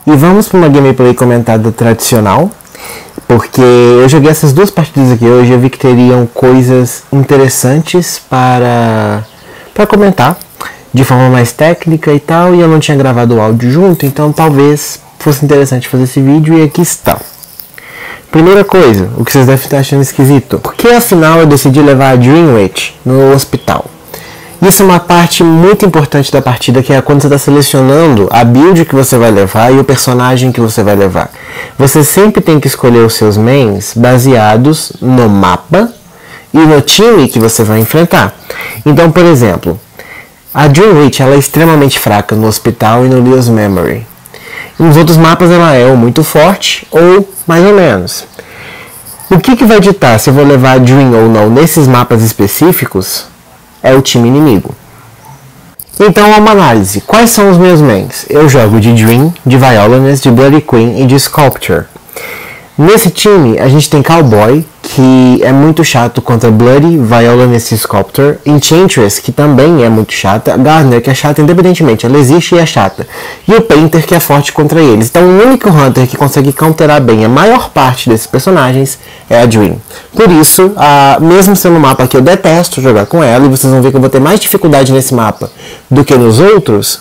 E vamos para uma gameplay comentada tradicional, porque eu joguei essas duas partidas aqui hoje e eu vi que teriam coisas interessantes para comentar de forma mais técnica e tal, e eu não tinha gravado o áudio junto, então talvez fosse interessante fazer esse vídeo e aqui está. Primeira coisa, o que vocês devem estar achando esquisito, por que afinal eu decidi levar a Dreamwitch no hospital? Isso é uma parte muito importante da partida, que é quando você está selecionando a build que você vai levar e o personagem que você vai levar. Você sempre tem que escolher os seus mains baseados no mapa e no time que você vai enfrentar. Então, por exemplo, a Dreamwitch ela é extremamente fraca no hospital e no Leo's Memory. Nos outros mapas ela é ou muito forte ou mais ou menos. O que vai ditar se eu vou levar a Dream ou não nesses mapas específicos é o time inimigo. Então, uma análise. Quais são os meus mains? Eu jogo de Dream, de Violinist, de Bloody Queen e de Sculptor. Nesse time, a gente tem Cowboy, que é muito chato contra Bloody, Violinist e Sculptor. Enchantress, que também é muito chata. Gardener, que é chata independentemente, ela existe e é chata. E o Painter, que é forte contra eles. Então, o único Hunter que consegue counterar bem a maior parte desses personagens é a Dream. Por isso, mesmo sendo um mapa que eu detesto jogar com ela, e vocês vão ver que eu vou ter mais dificuldade nesse mapa do que nos outros,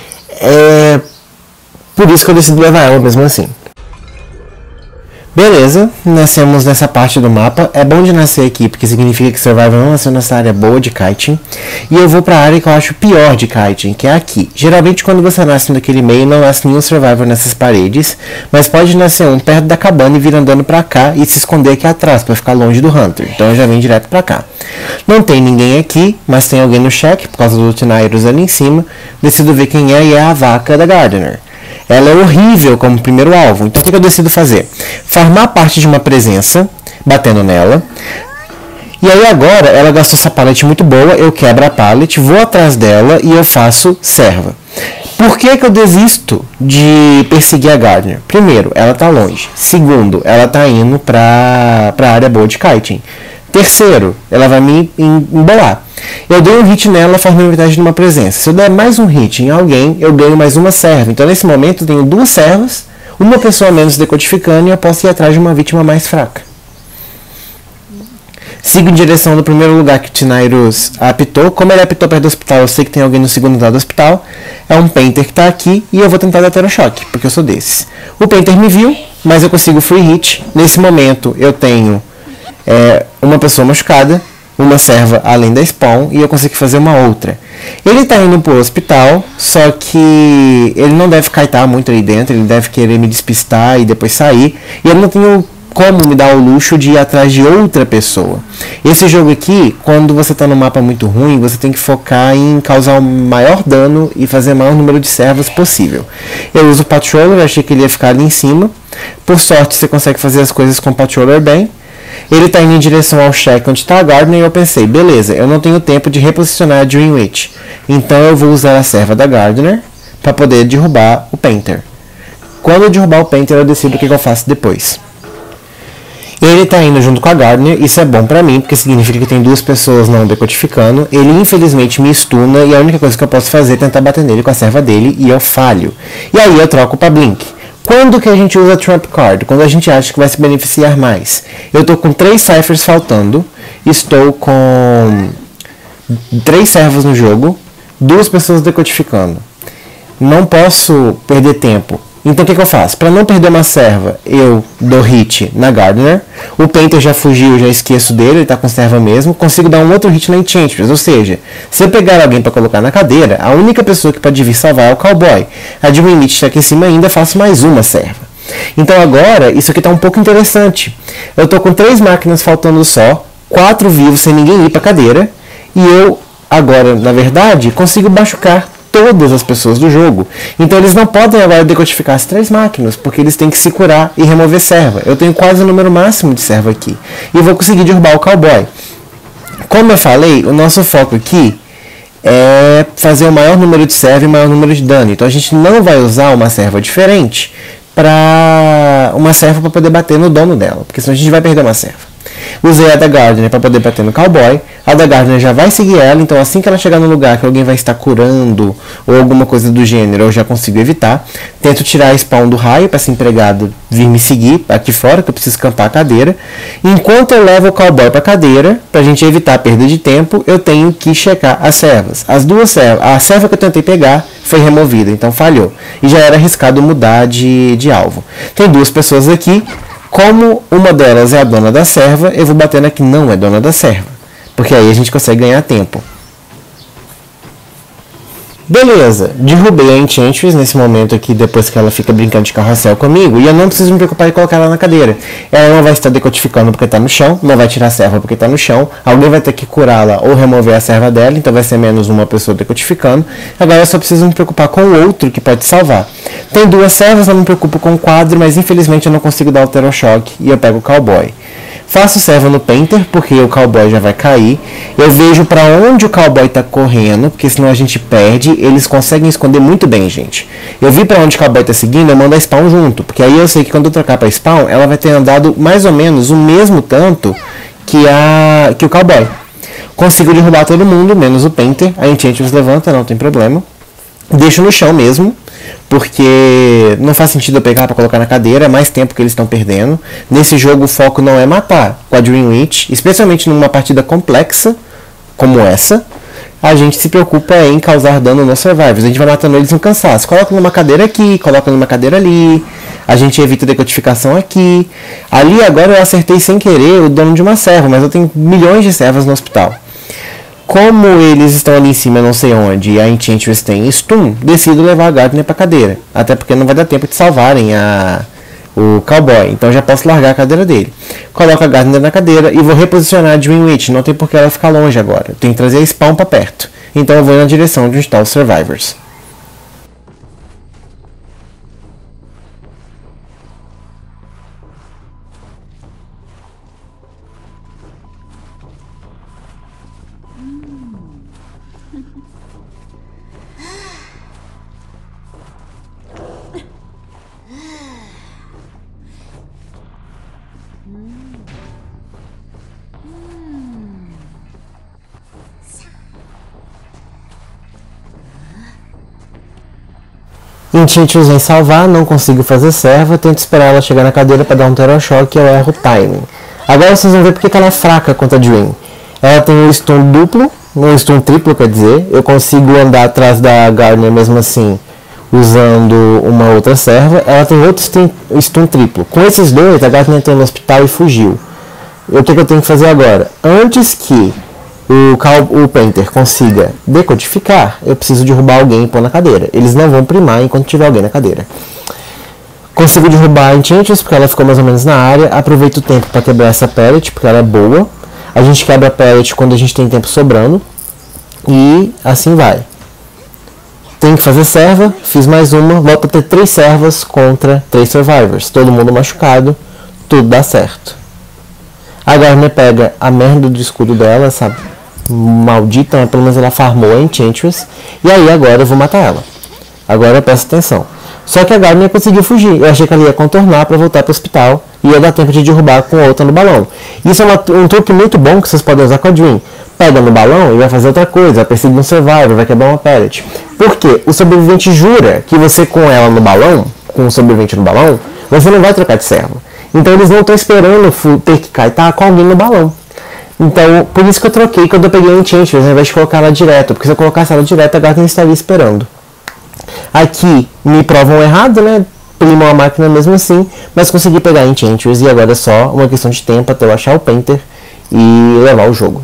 por isso que eu decidi levar ela mesmo assim. Beleza, nascemos nessa parte do mapa. É bom de nascer aqui, porque significa que Survivor não nasceu nessa área boa de kiting. E eu vou pra área que eu acho pior de kiting, que é aqui. Geralmente quando você nasce naquele meio, não nasce nenhum Survivor nessas paredes, mas pode nascer um perto da cabana e vir andando pra cá e se esconder aqui atrás, pra ficar longe do Hunter. Então eu já venho direto pra cá. Não tem ninguém aqui, mas tem alguém no check, por causa do Tinairos ali em cima. Decido ver quem é, e é a vaca da Gardener. Ela é horrível como primeiro alvo, então o que eu decido fazer? Farmar parte de uma presença, batendo nela. E aí agora, ela gastou essa pallet muito boa, eu quebro a pallet, vou atrás dela e eu faço serva. Por que eu desisto de perseguir a Gardener? Primeiro, ela tá longe. Segundo, ela tá indo pra área boa de kiting. Terceiro, ela vai me embolar. Eu dei um hit nela, formei a vantagem de uma presença. Se eu der mais um hit em alguém, eu ganho mais uma serva. Então, nesse momento, eu tenho duas servas, uma pessoa menos decodificando e eu posso ir atrás de uma vítima mais fraca. Sigo em direção do primeiro lugar que o Tinairos apitou. Como ele apitou perto do hospital, eu sei que tem alguém no segundo andar do hospital. É um Painter que está aqui e eu vou tentar dar Terachoque, porque eu sou desses. O Painter me viu, mas eu consigo free hit. Nesse momento, eu tenho uma pessoa machucada, uma serva além da spawn, e eu consigo fazer uma outra. Ele tá indo pro hospital, só que ele não deve kaitar muito aí dentro, ele deve querer me despistar e depois sair, e eu não tenho como me dar o luxo de ir atrás de outra pessoa. Esse jogo aqui, quando você tá num mapa muito ruim, você tem que focar em causar o maior dano e fazer o maior número de servas possível. Eu uso o Patroller, achei que ele ia ficar ali em cima. Por sorte, você consegue fazer as coisas com o Patroller bem. Ele está indo em direção ao check onde está a Gardener e eu pensei, beleza, eu não tenho tempo de reposicionar a Dreamwitch. Então eu vou usar a serva da Gardener para poder derrubar o Painter. Quando eu derrubar o Painter, eu decido o que eu faço depois. Ele está indo junto com a Gardener, isso é bom para mim, porque significa que tem duas pessoas não decodificando. Ele infelizmente me stuna e a única coisa que eu posso fazer é tentar bater nele com a serva dele e eu falho. E aí eu troco para Blink. Quando que a gente usa Trump Card? Quando a gente acha que vai se beneficiar mais. Eu estou com 3 Cyphers faltando, estou com 3 servos no jogo, 2 pessoas decodificando. Não posso perder tempo. Então o que eu faço? Para não perder uma serva, eu dou hit na Gardener. O Painter já fugiu, já esqueço dele, ele está com serva mesmo. Consigo dar um outro hit na Enchantress, ou seja, se eu pegar alguém para colocar na cadeira, a única pessoa que pode vir salvar é o Cowboy. A Dreamwitch está aqui em cima ainda, faço mais uma serva. Então agora, isso aqui está um pouco interessante. Eu estou com 3 máquinas faltando só, 4 vivos sem ninguém ir para a cadeira, e eu agora, na verdade, consigo machucar todas as pessoas do jogo. Então eles não podem agora decodificar as 3 máquinas, porque eles têm que se curar e remover serva. Eu tenho quase o número máximo de serva aqui. E vou conseguir derrubar o Cowboy. Como eu falei, o nosso foco aqui é fazer o maior número de serva e o maior número de dano. Então a gente não vai usar uma serva diferente para uma serva para poder bater no dono dela, porque senão a gente vai perder uma serva. Usei a da Gardener para poder bater no cowboy. A da Gardener já vai seguir ela, então assim que ela chegar no lugar que alguém vai estar curando ou alguma coisa do gênero, eu já consigo evitar. Tento tirar a spawn do raio para esse empregado vir me seguir aqui fora, que eu preciso campar a cadeira. Enquanto eu levo o cowboy para a cadeira, para a gente evitar a perda de tempo, eu tenho que checar as servas. As duas servas, a serva que eu tentei pegar foi removida, então falhou. E já era arriscado mudar de alvo. Tem duas pessoas aqui. Como uma delas é a dona da serva, eu vou bater na que não é dona da serva. Porque aí a gente consegue ganhar tempo. Beleza, derrubei a Enchantress nesse momento aqui, depois que ela fica brincando de carrossel comigo, e eu não preciso me preocupar em colocar ela na cadeira. Ela não vai estar decodificando porque está no chão, não vai tirar a serva porque está no chão, alguém vai ter que curá-la ou remover a serva dela, então vai ser menos uma pessoa decodificando. Agora eu só preciso me preocupar com o outro que pode salvar. Tem duas servas, eu não me preocupo com o quadro, mas infelizmente eu não consigo dar o Terochoque e eu pego o cowboy. Faço serva no Painter, porque o cowboy já vai cair. Eu vejo para onde o cowboy está correndo, porque senão a gente perde. Eles conseguem esconder muito bem, gente. Eu vi para onde o cowboy está seguindo, eu mando a spawn junto. Porque aí eu sei que quando eu trocar para spawn, ela vai ter andado mais ou menos o mesmo tanto que o cowboy. Consigo derrubar todo mundo, menos o Painter. A Enchantress levanta, não tem problema. Deixo no chão mesmo, porque não faz sentido eu pegar para colocar na cadeira, é mais tempo que eles estão perdendo. Nesse jogo o foco não é matar com a Dream Witch, especialmente numa partida complexa como essa. A gente se preocupa em causar dano nos survivors. A gente vai matando eles no cansaço. Coloca numa cadeira aqui, coloca numa cadeira ali. A gente evita decodificação aqui. Ali agora eu acertei sem querer o dono de uma serva, mas eu tenho milhões de servas no hospital. Como eles estão ali em cima, eu não sei onde, e a Enchantress tem stun, decido levar a Gardener para a cadeira. Até porque não vai dar tempo de salvarem o cowboy, então já posso largar a cadeira dele. Coloco a Gardener na cadeira e vou reposicionar a Dream Witch, não tem por que ela ficar longe agora. Eu tenho que trazer a spawn para perto. Então eu vou na direção de onde estão os survivors. Enchantress vem salvar, não consigo fazer serva, tento esperar ela chegar na cadeira para dar um Terochoque e eu erro o timing. Agora vocês vão ver porque ela é fraca contra a Dream. Ela tem um stun duplo, um stun triplo quer dizer, eu consigo andar atrás da Gardener mesmo assim, usando uma outra serva. Ela tem outro stun triplo. Com esses dois, a Gardener entrou no hospital e fugiu. O que eu tenho que fazer agora? Antes que o Painter consiga decodificar, eu preciso derrubar alguém e pôr na cadeira. Eles não vão primar enquanto tiver alguém na cadeira. Consigo derrubar a Enchantress porque ela ficou mais ou menos na área. Aproveito o tempo para quebrar essa pellet, porque ela é boa. A gente quebra a pellet quando a gente tem tempo sobrando. E assim vai. Tenho que fazer serva, fiz mais uma. Volto a ter 3 servas contra 3 survivors. Todo mundo machucado, tudo dá certo. A Gardener pega a merda do escudo dela, essa maldita, mas pelo menos ela farmou a Enchantress. E aí agora eu vou matar ela. Agora eu presto atenção. Só que a Gardener conseguiu fugir. Eu achei que ela ia contornar para voltar para o hospital. E ia dar tempo de derrubar com a outra no balão. Isso é um truque muito bom que vocês podem usar com a Dream. Pega no balão e vai fazer outra coisa. Vai perseguir um survivor, vai quebrar uma pellet. Por quê? O sobrevivente jura que você com ela no balão, com o sobrevivente no balão, você não vai trocar de serva. Então eles não estão esperando ter que cair, tá com alguém no balão. Então, por isso que eu troquei quando eu peguei a Enchantress, ao invés de colocar ela direto. Porque se eu colocasse ela direto, a Gardener estaria esperando. Aqui me provam errado, né? Primam a máquina mesmo assim, mas consegui pegar a Enchantress e agora é só uma questão de tempo até eu achar o Painter e levar o jogo.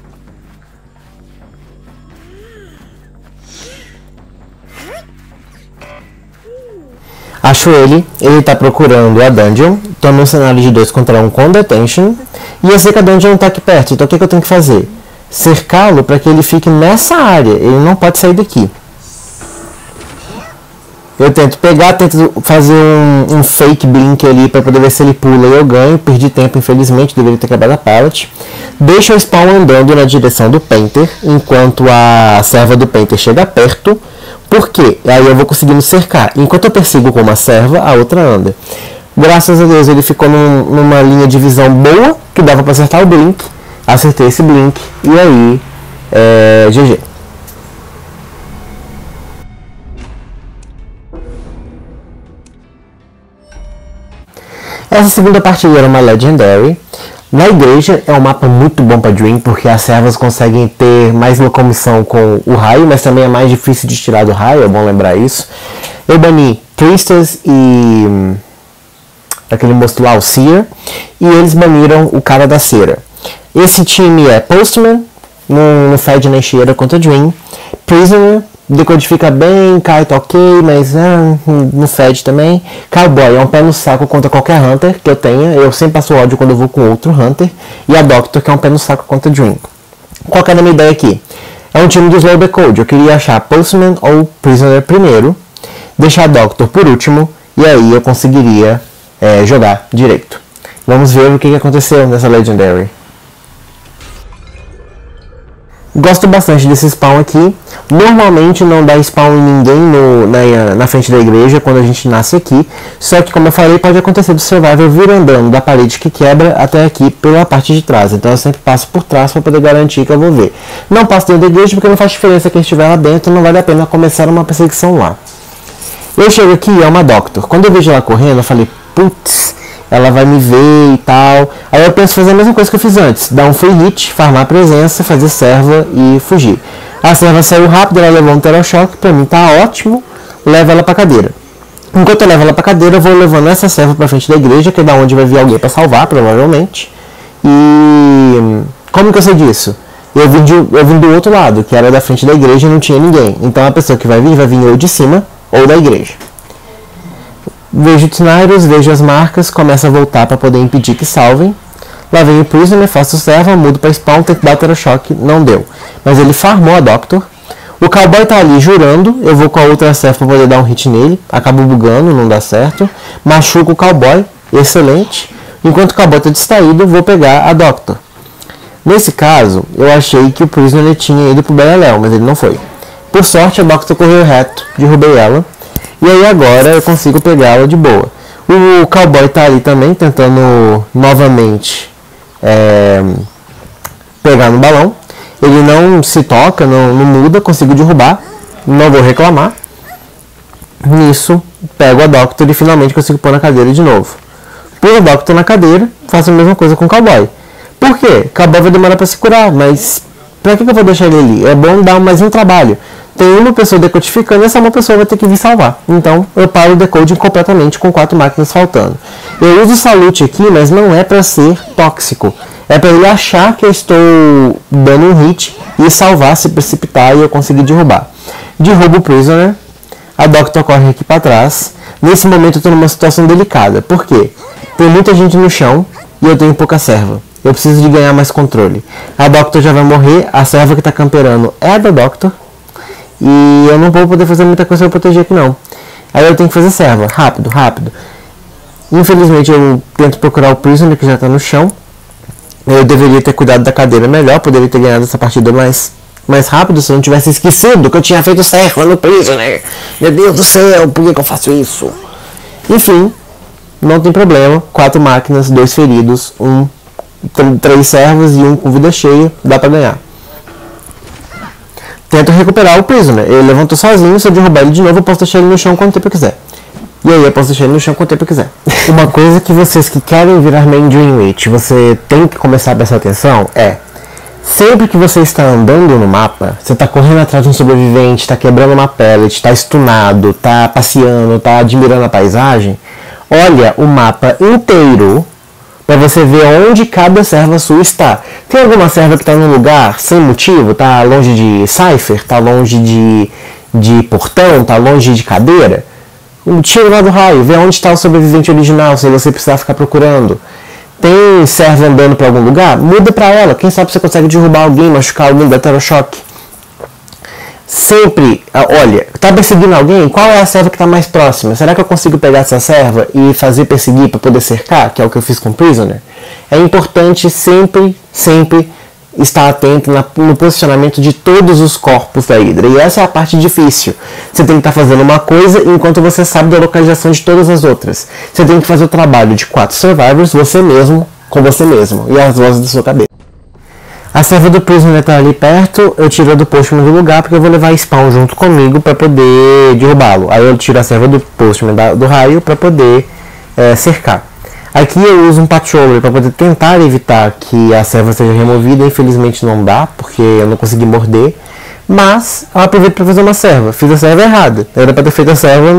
Acho ele tá procurando a dungeon, tô num cenário de 2 contra 1 com detention, e eu sei que a dungeon tá aqui perto, então o que eu tenho que fazer? Cercá-lo para que ele fique nessa área, ele não pode sair daqui. Eu tento pegar, tento fazer um fake blink ali para poder ver se ele pula e eu ganho, perdi tempo infelizmente, deveria ter quebrado a pallet. Deixo o spawn andando na direção do Painter, enquanto a serva do Painter chega perto. Por quê? Aí eu vou conseguindo cercar. Enquanto eu persigo com uma serva, a outra anda. Graças a Deus ele ficou numa linha de visão boa, que dava para acertar o blink. Acertei esse blink e aí GG. Essa segunda partida era uma Legendary. Na igreja é um mapa muito bom para Dream, porque as servas conseguem ter mais locomoção com o raio, mas também é mais difícil de tirar do raio, é bom lembrar isso. Eu bani Priestess e aquele moço lá, o Seer, e eles baniram o cara da cera. Esse time é Postman, no Fed na encheira contra Dream, Prisoner, decodifica bem, Kite ok, mas no Fed também. Cowboy é um pé no saco contra qualquer Hunter que eu tenha, eu sempre passo ódio quando eu vou com outro Hunter. E a Doctor, que é um pé no saco contra Dream. Qual que é a minha ideia aqui? É um time do Slow Decode, eu queria achar Postman ou Prisoner primeiro, deixar a Doctor por último, e aí eu conseguiria jogar direito. Vamos ver o que aconteceu nessa Legendary. Gosto bastante desse spawn aqui. Normalmente não dá spawn em ninguém na frente da igreja quando a gente nasce aqui. Só que, como eu falei, pode acontecer do survivor vir andando da parede que quebra até aqui pela parte de trás. Então eu sempre passo por trás para poder garantir que eu vou ver. Não passo dentro da igreja porque não faz diferença que eu estiver lá dentro. Não vale a pena começar uma perseguição lá. Eu chego aqui e é uma Doctor. Quando eu vejo ela correndo, eu falei, putz, ela vai me ver e tal. Aí eu penso fazer a mesma coisa que eu fiz antes. Dar um free hit, farmar a presença, fazer serva e fugir. A serva saiu rápido, ela levou um Terror Shock, pra mim tá ótimo. Leva ela pra cadeira. Enquanto eu levo ela pra cadeira, eu vou levando essa serva pra frente da igreja, que é da onde vai vir alguém pra salvar, provavelmente. E como que eu sei disso? Eu vim do outro lado, que era da frente da igreja e não tinha ninguém. Então a pessoa que vai vir ou de cima ou da igreja. Vejo o Tinairos, vejo as marcas, começo a voltar para poder impedir que salvem. Lá vem o Prisoner, faço serva, mudo para spawn, tento dar o Terror Shock, não deu. Mas ele farmou a Doctor. O Cowboy tá ali jurando, eu vou com a outra serva para poder dar um hit nele. Acabo bugando, não dá certo. Machuco o Cowboy, excelente. Enquanto o Cowboy tá distraído, vou pegar a Doctor. Nesse caso, eu achei que o Prisoner tinha ido pro Beleléu, mas ele não foi. Por sorte, a Doctor correu reto, derrubei ela. E aí agora eu consigo pegá-la de boa. O Cowboy tá ali também, tentando novamente pegar no balão. Ele não se toca, não muda, consigo derrubar. Não vou reclamar. Nisso, pego a Doctor e finalmente consigo pôr na cadeira de novo. Pôr a Doctor na cadeira, faço a mesma coisa com o Cowboy. Por quê? O Cowboy vai demorar pra se curar, mas pra que eu vou deixar ele ali? É bom dar mais um trabalho. Tem uma pessoa decodificando e essa uma pessoa vai ter que vir salvar. Então eu paro o decoding completamente com 4 máquinas faltando. Eu uso o Salute aqui, mas não é para ser tóxico. É para ele achar que eu estou dando um hit e salvar, se precipitar e eu conseguir derrubar. Derrubo o Prisoner. A Doctor corre aqui para trás. Nesse momento eu estou numa situação delicada. Por quê? Tem muita gente no chão e eu tenho pouca serva. Eu preciso de ganhar mais controle. A Doctor já vai morrer. A serva que está camperando é a da Doctor. E eu não vou poder fazer muita coisa para proteger aqui não. Aí eu tenho que fazer serva, rápido. Infelizmente eu tento procurar o Prisoner que já está no chão. Eu deveria ter cuidado da cadeira melhor, poderia ter ganhado essa partida mais rápido se eu não tivesse esquecido que eu tinha feito serva no Prisoner. Meu Deus do céu, por que eu faço isso? Enfim, não tem problema. 4 máquinas, 2 feridos, 3 servos e 1 com vida cheia, dá para ganhar. Tento recuperar o Prisoner. Ele levantou sozinho, se eu derrubar ele de novo, eu posso deixar ele no chão quanto tempo eu quiser. E aí eu posso deixar ele no chão quanto tempo eu quiser. Uma coisa que vocês que querem virar main Dream Witch, você tem que começar a prestar atenção sempre que você está andando no mapa, você está correndo atrás de um sobrevivente, está quebrando uma pellet, está stunado, está passeando, está admirando a paisagem, olha o mapa inteiro para você ver onde cada serva sua está. Tem alguma serva que está num lugar sem motivo? Está longe de cipher? Está longe de portão? Está longe de cadeira? Tira lá do raio, vê onde está o sobrevivente original, se você precisar ficar procurando. Tem serva andando para algum lugar? Muda para ela. Quem sabe você consegue derrubar alguém, machucar alguém, dar Terror Shock. Sempre, olha, tá perseguindo alguém? Qual é a serva que está mais próxima? Será que eu consigo pegar essa serva e fazer perseguir para poder cercar? Que é o que eu fiz com o Prisoner. É importante sempre estar atento no posicionamento de todos os corpos da Hydra. E essa é a parte difícil. Você tem que estar fazendo uma coisa enquanto você sabe da localização de todas as outras. Você tem que fazer o trabalho de 4 survivors, você mesmo, com você mesmo, e as vozes da sua cabeça. A serva do Prisoner está ali perto, eu tiro a do Postman do lugar porque eu vou levar Spawn junto comigo para poder derrubá-lo. Aí eu tiro a serva do Postman do raio para poder cercar. Aqui eu uso um Patroller para poder tentar evitar que a serva seja removida. Infelizmente não dá, porque eu não consegui morder. Mas eu aproveito para fazer uma serva. Fiz a serva errada. Eu era para ter feito a serva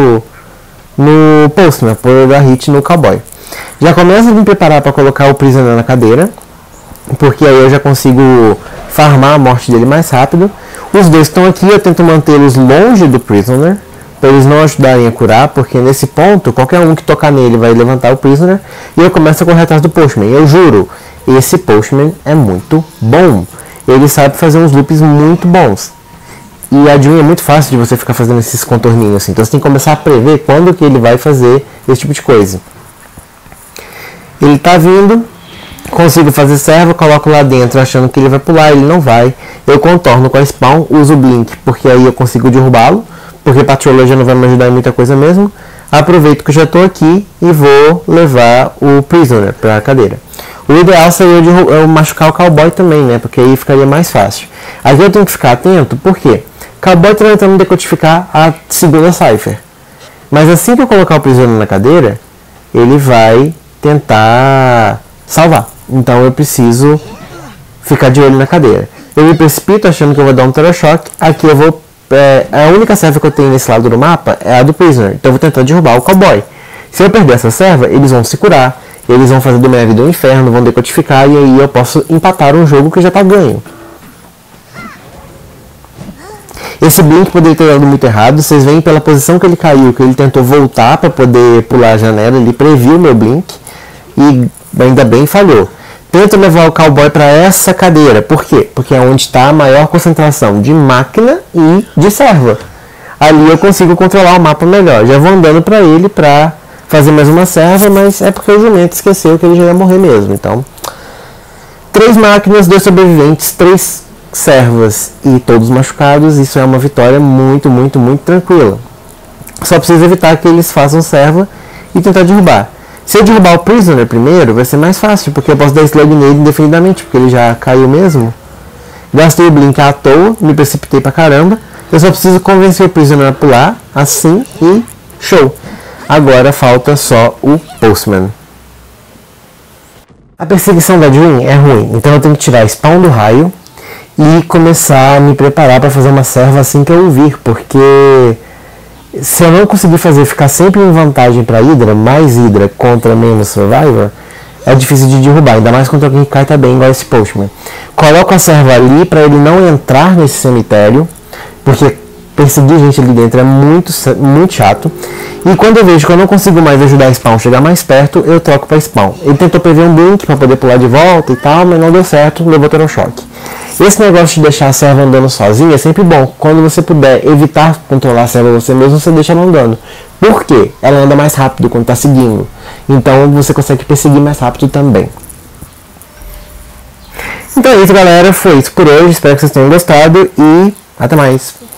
no Postman, para dar hit no Cowboy. Já começo a me preparar para colocar o Prisoner na cadeira, porque aí eu já consigo farmar a morte dele mais rápido. Os dois estão aqui, eu tento mantê-los longe do Prisoner, para eles não ajudarem a curar, porque nesse ponto, qualquer um que tocar nele vai levantar o Prisoner, e eu começo a correr atrás do Postman. Eu juro, esse Postman é muito bom. Ele sabe fazer uns loops muito bons. E a June é muito fácil de você ficar fazendo esses contorninhos assim, então você tem que começar a prever quando que ele vai fazer esse tipo de coisa. Ele tá vindo, consigo fazer serva, coloco lá dentro achando que ele vai pular, ele não vai. Eu contorno com a Spawn, uso o Blink, porque aí eu consigo derrubá-lo, porque Patroller já não vai me ajudar em muita coisa mesmo. Aproveito que eu já estou aqui e vou levar o Prisoner para a cadeira. O ideal seria eu machucar o Cowboy também, né, porque aí ficaria mais fácil. Aqui eu tenho que ficar atento, porque Cowboy está tentando decodificar a segunda Cypher. Mas assim que eu colocar o Prisoner na cadeira, ele vai tentar salvar. Então eu preciso ficar de olho na cadeira. Eu me precipito achando que eu vou dar um Terror Shock. Aqui eu vou... a única serva que eu tenho nesse lado do mapa é a do Prisoner. Então eu vou tentar derrubar o Cowboy. Se eu perder essa serva, eles vão se curar. Eles vão fazer do minha vida um inferno, vão decodificar. E aí eu posso empatar um jogo que já está ganho. Esse Blink poderia ter dado muito errado. Vocês veem pela posição que ele caiu, que ele tentou voltar para poder pular a janela. Ele previu o meu Blink. E ainda bem falhou. Tento levar o Cowboy para essa cadeira. Por quê? Porque é onde está a maior concentração de máquina e de serva. Ali eu consigo controlar o mapa melhor. Já vou andando para ele para fazer mais uma serva, mas é porque o jumento esqueceu que ele já ia morrer mesmo. Então, 3 máquinas, 2 sobreviventes, 3 servas e todos machucados. Isso é uma vitória muito, muito, muito tranquila. Só preciso evitar que eles façam serva e tentar derrubar. Se eu derrubar o Prisoner primeiro, vai ser mais fácil, porque eu posso dar slug nele indefinidamente, porque ele já caiu mesmo. Gastei o Blink à toa, me precipitei pra caramba. Eu só preciso convencer o Prisoner a pular, assim, e show. Agora falta só o Postman. A perseguição da Dream é ruim, então eu tenho que tirar Spawn do raio e começar a me preparar para fazer uma serva assim que eu ouvir, porque... se eu não conseguir ficar sempre em vantagem para Hydra, mais Hydra contra menos Survivor, é difícil de derrubar, ainda mais contra alguém que cai também, igual esse Postman. Coloco a serva ali para ele não entrar nesse cemitério, porque perseguir gente ali dentro é muito, muito chato. E quando eu vejo que eu não consigo mais ajudar a Spawn a chegar mais perto, eu troco para Spawn. Ele tentou prever um Blink para poder pular de volta e tal, mas não deu certo, levou Terror Shock. Esse negócio de deixar a serva andando sozinha é sempre bom. Quando você puder evitar controlar a serva você mesmo, você deixa ela andando. Por quê? Ela anda mais rápido quando está seguindo. Então você consegue perseguir mais rápido também. Então é isso, galera. Foi isso por hoje. Espero que vocês tenham gostado e até mais.